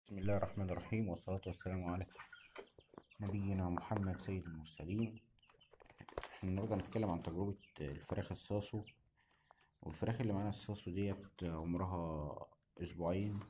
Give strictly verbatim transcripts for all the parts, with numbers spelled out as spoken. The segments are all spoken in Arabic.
بسم الله الرحمن الرحيم، والصلاة والسلام على نبينا محمد سيد المرسلين. احنا النهاردة هنتكلم عن تجربة الفراخ الساسو. والفراخ اللي معانا الساسو ديت عمرها أسبوعين.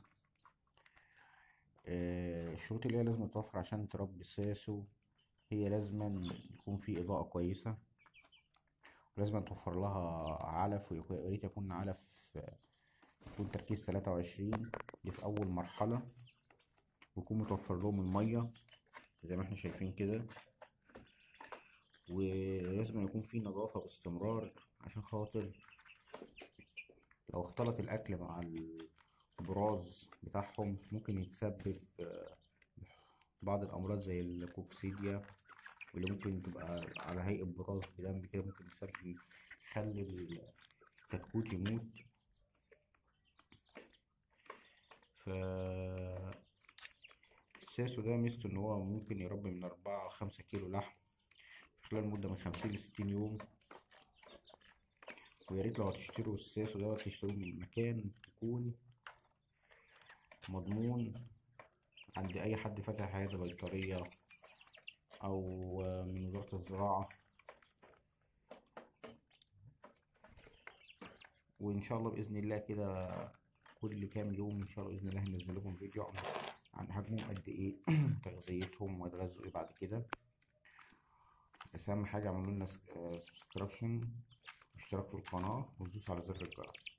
آه، الشروط اللي هي لازم تتوفر عشان تربي الساسو، هي لازم يكون في إضاءة كويسة، ولازم توفر لها علف، ويا ريت يكون علف يكون تركيز تلاتة وعشرين، دي في أول مرحلة. ويكون متوفر لهم المية زي ما احنا شايفين كده، ولازم يكون في نظافة باستمرار، عشان خاطر لو اختلط الأكل مع البراز بتاعهم ممكن يتسبب بعض الأمراض زي الكوكسيديا، واللي ممكن تبقى على هيئة براز بدم كده، ممكن يسبب يخلي الكتكوت يموت. ف الساسو ده ميزته إن هو ممكن يربي من أربعة لخمسة كيلو لحم في خلال مدة من خمسين لستين يوم. ويا ريت لو هتشتروا الساسو ده تشتروه من مكان يكون مضمون عند أي حد فاتح عيادة بيطرية أو من وزارة الزراعة. وإن شاء الله بإذن الله كده كل كام يوم إن شاء الله بإذن الله هنزل لكم فيديو عن عن حجمهم قد إيه، تغذيتهم ويتغذوا إيه بعد كده. بس أهم حاجة اعملوا لنا سبسكريبشن واشتراك في القناة وتدوسوا على زر الجرس.